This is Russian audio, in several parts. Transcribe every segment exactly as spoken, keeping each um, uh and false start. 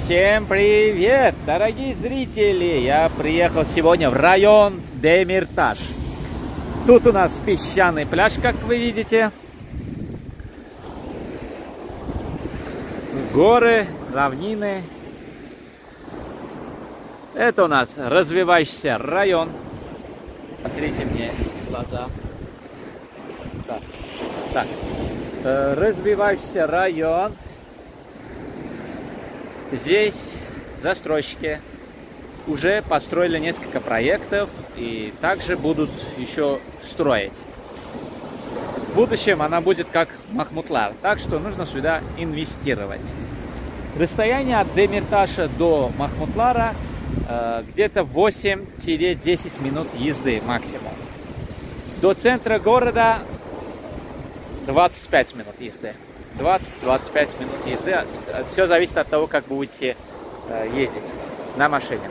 Всем привет, дорогие зрители! Я приехал сегодня в район Демиртаж. Тут у нас песчаный пляж, как вы видите. Горы, равнины. Это у нас развивающийся район. Смотрите мне в глаза. Так, так. Э, развивающийся район. Здесь застройщики уже построили несколько проектов и также будут еще строить. В будущем она будет как Махмутлар, так что нужно сюда инвестировать. Расстояние от Демирташа до Махмутлара э, где-то восемь-десять минут езды максимум. До центра города двадцать пять минут езды. двадцать-двадцать пять минут езды. Все зависит от того, как будете э, ездить на машине.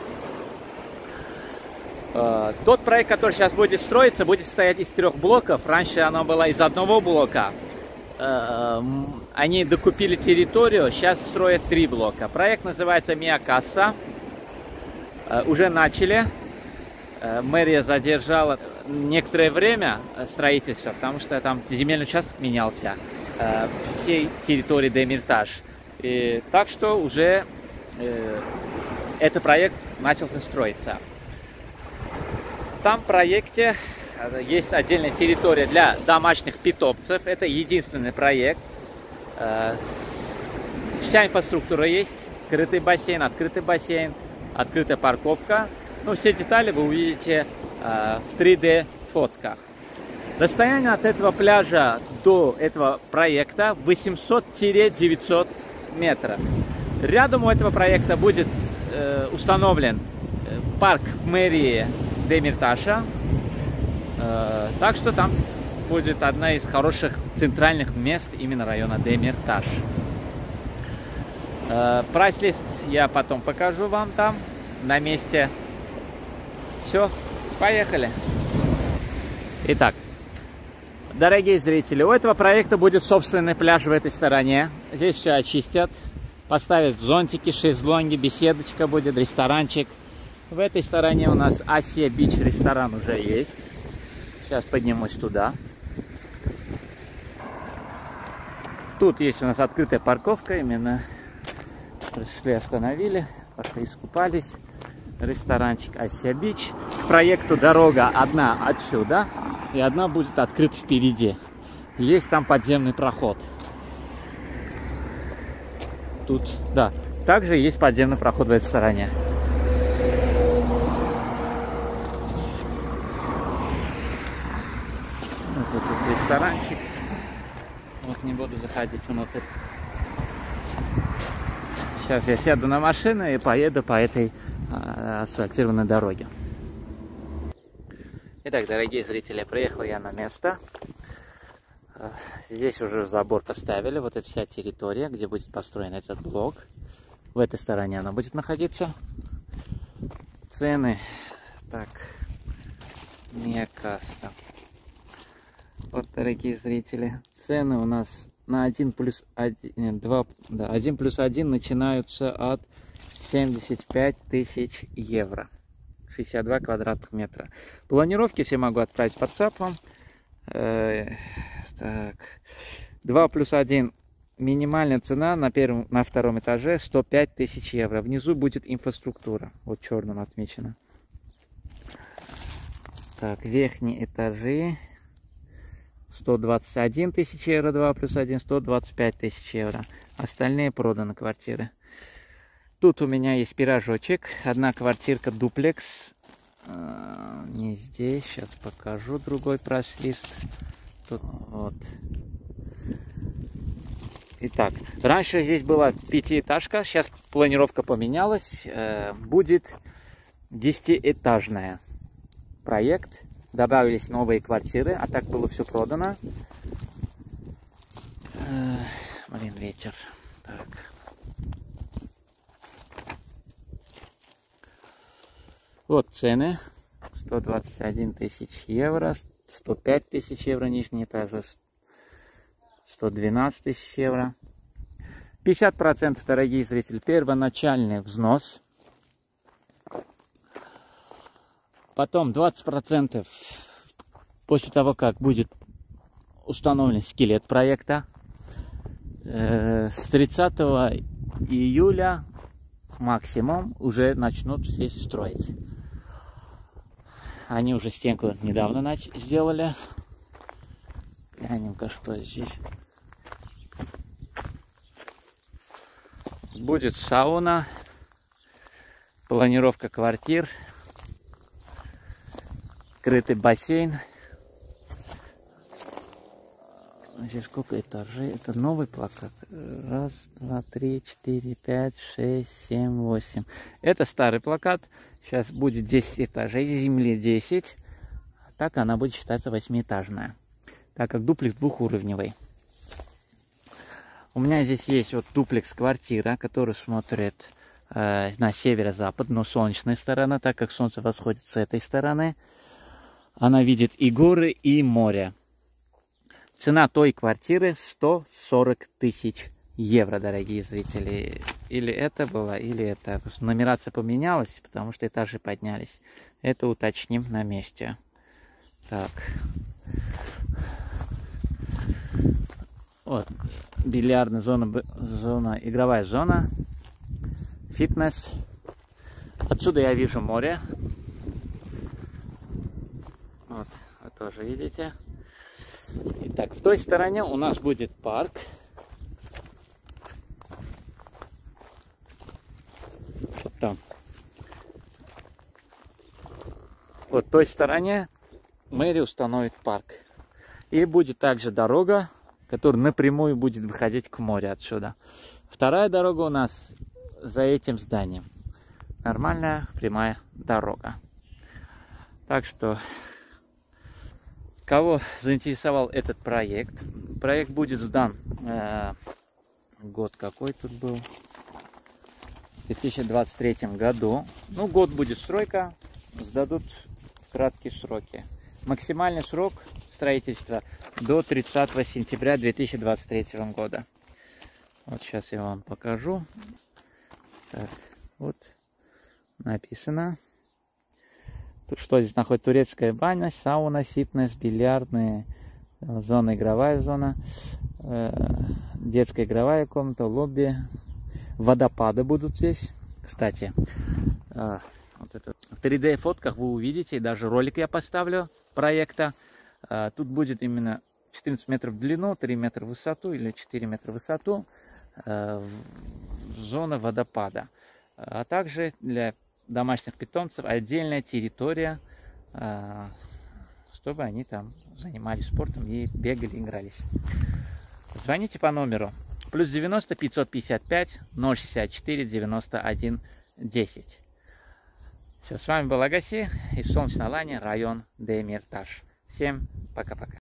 Э, тот проект, который сейчас будет строиться, будет состоять из трех блоков. Раньше оно было из одного блока. Э, они докупили территорию, сейчас строят три блока. Проект называется Миакаса. Э, уже начали. Э, мэрия задержала некоторое время строительства, потому что там земельный участок менялся всей территории Демиртаж. И так что уже э, этот проект начался строиться. Там в проекте есть отдельная территория для домашних питомцев. Это единственный проект. Э, вся инфраструктура есть. Открытый бассейн, открытый бассейн, открытая парковка. Ну, все детали вы увидите э, в три дэ фотках. Расстояние от этого пляжа до этого проекта восемьсот-девятьсот метров. Рядом у этого проекта будет э, установлен парк мэрии Демирташа. Э, так что там будет одна из хороших центральных мест именно района Демиртаж. Э, прайс-лист я потом покажу вам там, на месте. Все, поехали. Итак. Дорогие зрители, у этого проекта будет собственный пляж в этой стороне. Здесь все очистят, поставят зонтики, шезлонги, беседочка будет, ресторанчик. В этой стороне у нас Асия Бич ресторан уже есть. Сейчас поднимусь туда. Тут есть у нас открытая парковка, именно пришли, остановили, пошли искупались. Ресторанчик Асия Бич. К проекту дорога одна отсюда и одна будет открыта впереди. Есть там подземный проход. Тут, да. Также есть подземный проход в этой стороне. Вот тут вот ресторанчик. Вот не буду заходить внутрь. Сейчас я сяду на машину и поеду по этой асфальтированной дороге. Итак, дорогие зрители, приехал я на место. Здесь уже забор поставили. Вот эта вся территория, где будет построен этот блок. В этой стороне она будет находиться. Цены. Так. Миакаса. Вот, дорогие зрители. Цены у нас на один плюс один, два, да, один плюс один начинаются от семьдесят пять тысяч евро. шестьдесят два квадратных метра. Планировки все могу отправить по WhatsApp. Э, так. два плюс один. Минимальная цена на первом, на втором этаже сто пять тысяч евро. Внизу будет инфраструктура. Вот черным отмечено. Так, верхние этажи. сто двадцать один тысяч евро. два плюс один. сто двадцать пять тысяч евро. Остальные проданы квартиры. Тут у меня есть пирожочек. Одна квартирка дуплекс. А, не здесь. Сейчас покажу другой прайс-лист. Тут вот. Итак, раньше здесь была пятиэтажка. Сейчас планировка поменялась. Э, будет десятиэтажная. Проект. Добавились новые квартиры. А так было все продано. Э, блин, ветер. Так. Вот цены. сто двадцать один тысяч евро, сто пять тысяч евро нижний этаж, сто двенадцать тысяч евро. пятьдесят процентов, дорогие зрители, первоначальный взнос. Потом двадцать процентов после того, как будет установлен скелет проекта. С тридцатого июля максимум уже начнут здесь строить. Они уже стенку недавно нач сделали. Глянем-ка, что здесь. Будет сауна, планировка квартир, крытый бассейн. Здесь сколько этажей? Это новый плакат. Раз, два, три, четыре, пять, шесть, семь, восемь. Это старый плакат. Сейчас будет десять этажей, земли десять. Так она будет считаться восьмиэтажная. Так как дуплекс двухуровневый. У меня здесь есть вот дуплекс квартира, который смотрит э, на северо-запад, но солнечная сторона, так как солнце восходит с этой стороны. Она видит и горы, и море. Цена той квартиры сто сорок тысяч евро, дорогие зрители. Или это было, или это. Просто нумерация поменялась, потому что этажи поднялись. Это уточним на месте. Так. Вот. Бильярдная зона, зона, игровая зона. Фитнес. Отсюда я вижу море. Вот, вы тоже видите. Итак, в той стороне у нас будет парк. Вот там. Вот в той стороне мэрия установит парк. И будет также дорога, которая напрямую будет выходить к морю отсюда. Вторая дорога у нас за этим зданием. Нормальная прямая дорога. Так что... Кого заинтересовал этот проект? Проект будет сдан, э, год какой тут был, в две тысячи двадцать третьем году. Ну, год будет стройка, сдадут в краткие сроки. Максимальный срок строительства до тридцатого сентября две тысячи двадцать третьего года. Вот сейчас я вам покажу. Так, вот написано. Что здесь находится? Турецкая баня, сауна, фитнес, бильярдная зона, игровая зона, э, детская игровая комната, лобби, водопады будут здесь. Кстати, э, вот это, в три дэ фотках вы увидите, даже ролик я поставлю проекта. Э, тут будет именно четырнадцать метров в длину, три метра в высоту или четыре метра в высоту, э, зона водопада. А также для домашних питомцев отдельная территория, чтобы они там занимались спортом и бегали, игрались. Звоните по номеру плюс девяносто пятьсот пятьдесят пять ноль шестьдесят четыре девяносто один десять. Все, с вами был Агаси из Солнечной Алании, район Демиртаж. Всем пока-пока.